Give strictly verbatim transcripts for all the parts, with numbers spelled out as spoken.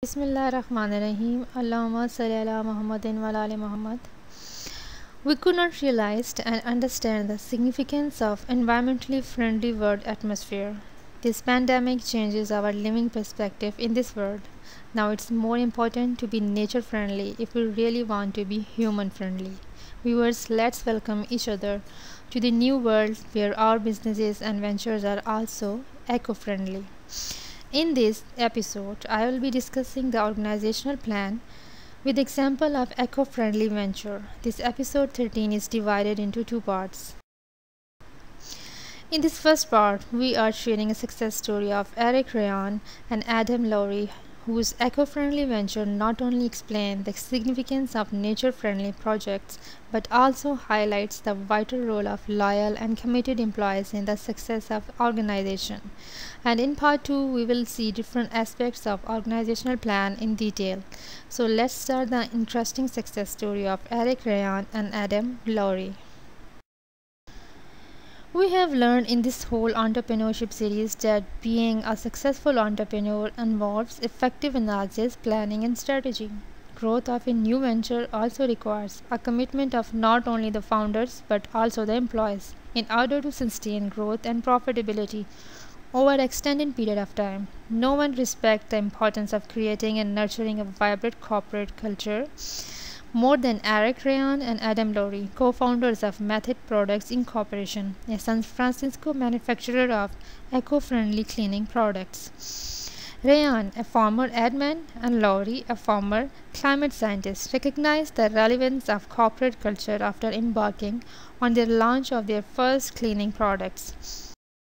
Bismillahirrahmanirrahim. Allahumma salli ala Muhammadin wa ala ali Muhammad. We could not realize and understand the significance of environmentally friendly world atmosphere. This pandemic changes our living perspective in this world. Now it's more important to be nature friendly if we really want to be human friendly. Viewers, let's welcome each other to the new world where our businesses and ventures are also eco friendly. In this episode, I will be discussing the organizational plan with example of eco-friendly venture. This episode thirteen is divided into two parts. In this first part, we are sharing a success story of Eric Rayan and Adam Lowry, whose eco-friendly venture not only explains the significance of nature-friendly projects but also highlights the vital role of loyal and committed employees in the success of organization. And in part two, we will see different aspects of organizational plan in detail. So let's start the interesting success story of Eric Rayan and Adam Lowry. We have learned in this whole entrepreneurship series that being a successful entrepreneur involves effective analysis, planning, and strategy. Growth of a new venture also requires a commitment of not only the founders but also the employees in order to sustain growth and profitability over an extended period of time. No one respects the importance of creating and nurturing a vibrant corporate culture more than Eric Rayan and Adam Lowry, co-founders of Method Products Incorporation, a San Francisco manufacturer of eco-friendly cleaning products. Rayan, a former admin, and Lowry, a former climate scientist, recognized the relevance of corporate culture after embarking on the launch of their first cleaning products.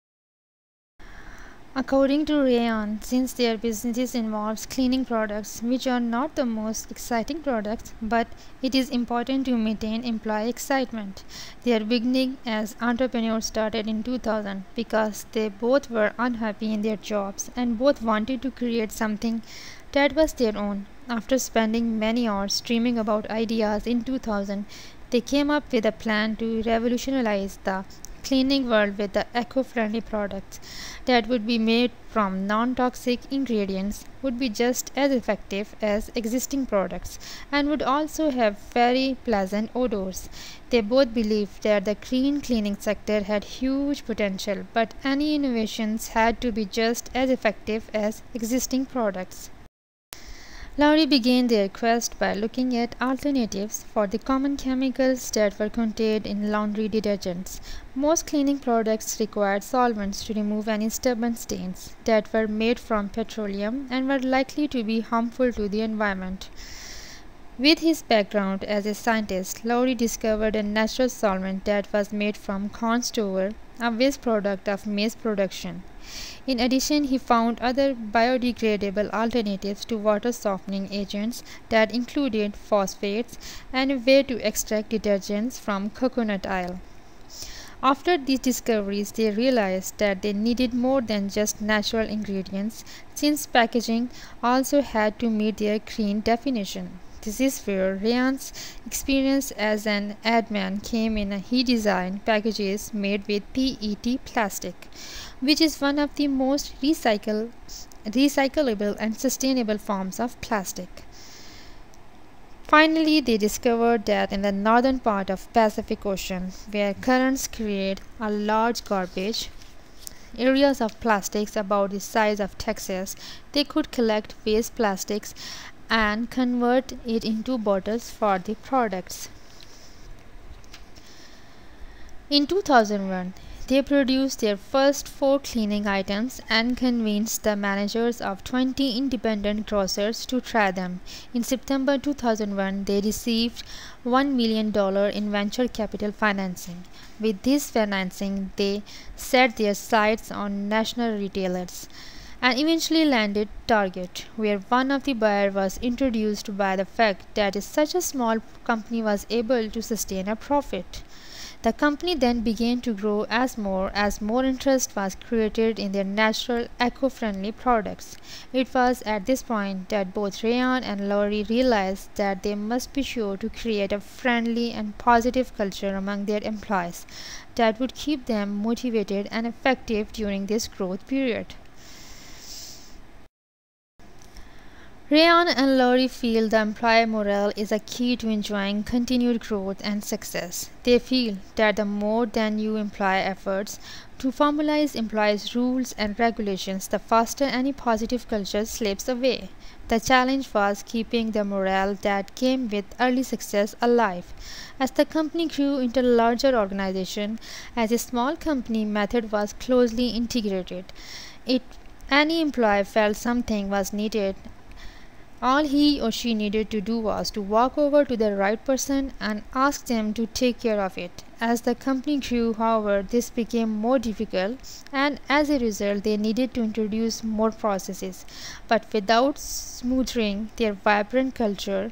According to Rayan, since their business involves cleaning products, which are not the most exciting products, but it is important to maintain employee excitement. Their beginning as entrepreneurs started in two thousand because they both were unhappy in their jobs and both wanted to create something that was their own. After spending many hours dreaming about ideas in two thousand, they came up with a plan to revolutionize the cleaning world with the eco-friendly products that would be made from non-toxic ingredients, would be just as effective as existing products, and would also have very pleasant odors. They both believed that the green cleaning sector had huge potential, but any innovations had to be just as effective as existing products. Lowry began their quest by looking at alternatives for the common chemicals that were contained in laundry detergents. Most cleaning products required solvents to remove any stubborn stains that were made from petroleum and were likely to be harmful to the environment. With his background as a scientist, Lowry discovered a natural solvent that was made from corn stover, a waste product of maize production. In addition, he found other biodegradable alternatives to water softening agents that included phosphates and a way to extract detergents from coconut oil. After these discoveries, they realized that they needed more than just natural ingredients, since packaging also had to meet their green definition. This is where Rayan's experience as an admin came in. He designed packages made with P E T plastic, which is one of the most recycle, recyclable and sustainable forms of plastic. Finally, they discovered that in the northern part of Pacific Ocean, where currents create a large garbage areas of plastics about the size of Texas, they could collect waste plastics and convert it into bottles for the products. In two thousand one, they produced their first four cleaning items and convinced the managers of twenty independent grocers to try them. In September two thousand one, they received one million dollars in venture capital financing. With this financing, they set their sights on national retailers and eventually landed Target, where one of the buyers was introduced by the fact that such a small company was able to sustain a profit. The company then began to grow as more as more interest was created in their natural, eco-friendly products. It was at this point that both Rayan and Lowry realized that they must be sure to create a friendly and positive culture among their employees that would keep them motivated and effective during this growth period. Rayon and Lowry feel the employee morale is a key to enjoying continued growth and success. They feel that the more than you employ efforts to formalize employees' rules and regulations, the faster any positive culture slips away. The challenge was keeping the morale that came with early success alive. As the company grew into a larger organization, as a small company method was closely integrated. It any employee felt something was needed, all he or she needed to do was to walk over to the right person and ask them to take care of it. As the company grew, however, this became more difficult, and as a result, they needed to introduce more processes. But without smoothing their vibrant culture,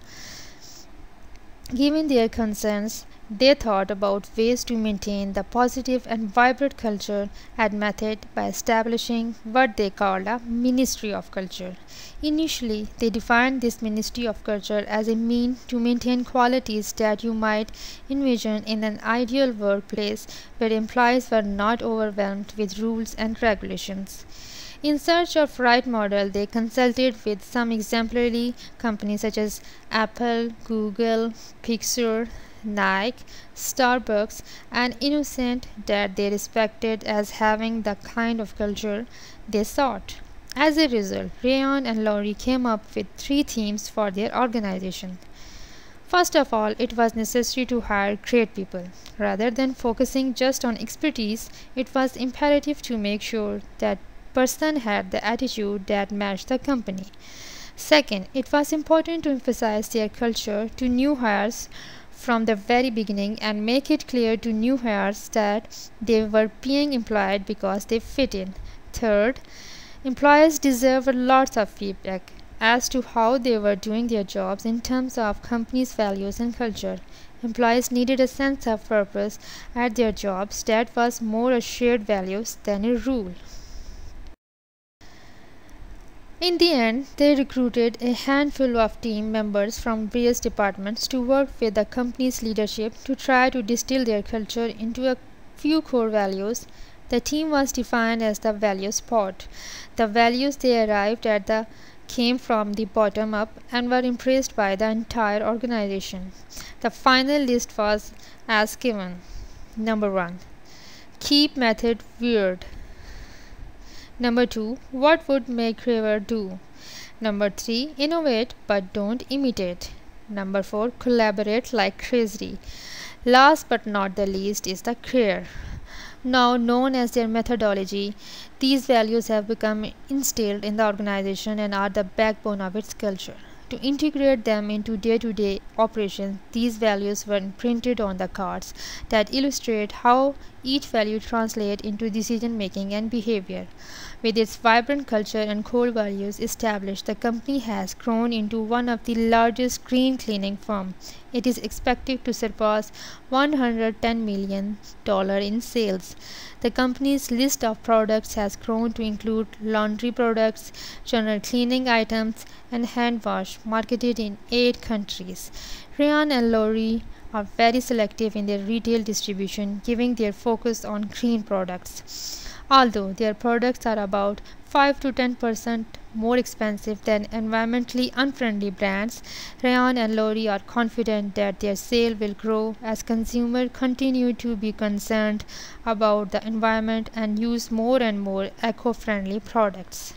given their concerns, they thought about ways to maintain the positive and vibrant culture at Method by establishing what they called a Ministry of Culture. Initially, they defined this Ministry of Culture as a mean to maintain qualities that you might envision in an ideal workplace where employees were not overwhelmed with rules and regulations. In search of right model, they consulted with some exemplary companies such as Apple, Google, Pixar, Nike, Starbucks, and Innocent that they respected as having the kind of culture they sought. As a result, Rayon and Lowry came up with three themes for their organization. First of all, it was necessary to hire great people. Rather than focusing just on expertise, it was imperative to make sure that person had the attitude that matched the company. Second, it was important to emphasize their culture to new hires from the very beginning and make it clear to new hires that they were being employed because they fit in. Third, employees deserve lots of feedback as to how they were doing their jobs in terms of company's values and culture. Employees needed a sense of purpose at their jobs that was more a shared values than a rule. In the end, they recruited a handful of team members from various departments to work with the company's leadership to try to distill their culture into a few core values. The team was defined as the values pod. The values they arrived at the came from the bottom up and were embraced by the entire organization. The final list was as given. Number one. Keep method weird. Number two, what would McGregor do? Number three, innovate but don't imitate. Number four, collaborate like crazy. Last but not the least is the care. Now known as their methodology, these values have become instilled in the organization and are the backbone of its culture. To integrate them into day-to-day operations, these values were printed on the cards that illustrate how each value translates into decision-making and behavior. With its vibrant culture and core values established, the company has grown into one of the largest green cleaning firms. It is expected to surpass one hundred ten million dollars in sales. The company's list of products has grown to include laundry products, general cleaning items, and hand wash, marketed in eight countries. Rayon and Lowry are very selective in their retail distribution, giving their focus on green products. Although their products are about five to ten percent more expensive than environmentally unfriendly brands, Rayon and Lowry are confident that their sale will grow as consumers continue to be concerned about the environment and use more and more eco-friendly products.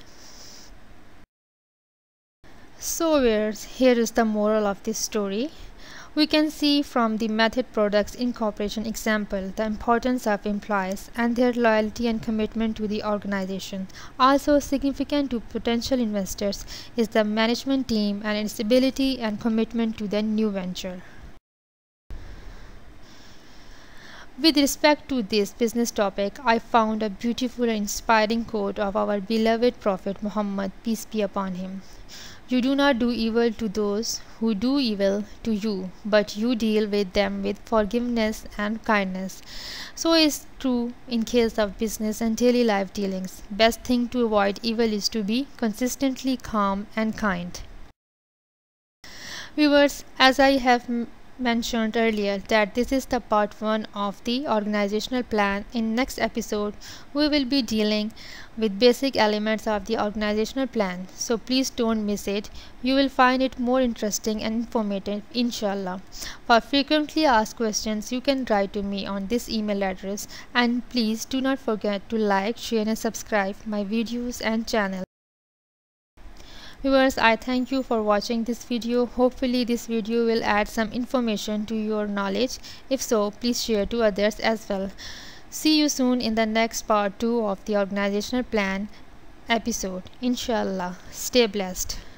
So viewers, here is the moral of this story. We can see from the Method Products Incorporation example the importance of employees and their loyalty and commitment to the organization. Also significant to potential investors is the management team and its ability and commitment to the new venture. With respect to this business topic, I found a beautiful and inspiring quote of our beloved Prophet Muhammad, peace be upon him. You do not do evil to those who do evil to you, but you deal with them with forgiveness and kindness. So is true in case of business and daily life dealings. Best thing to avoid evil is to be consistently calm and kind. Viewers, as I have mentioned earlier that this is the part one of the organizational plan. In next episode we will be dealing with basic elements of the organizational plan, so please don't miss it. You will find it more interesting and informative, inshallah. For frequently asked questions you can write to me on this email address, and please do not forget to like, share and subscribe my videos and channel. Viewers, I thank you for watching this video. Hopefully this video will add some information to your knowledge. If so, please share to others as well. See you soon in the next part two of the organizational plan episode. Inshallah. Stay blessed.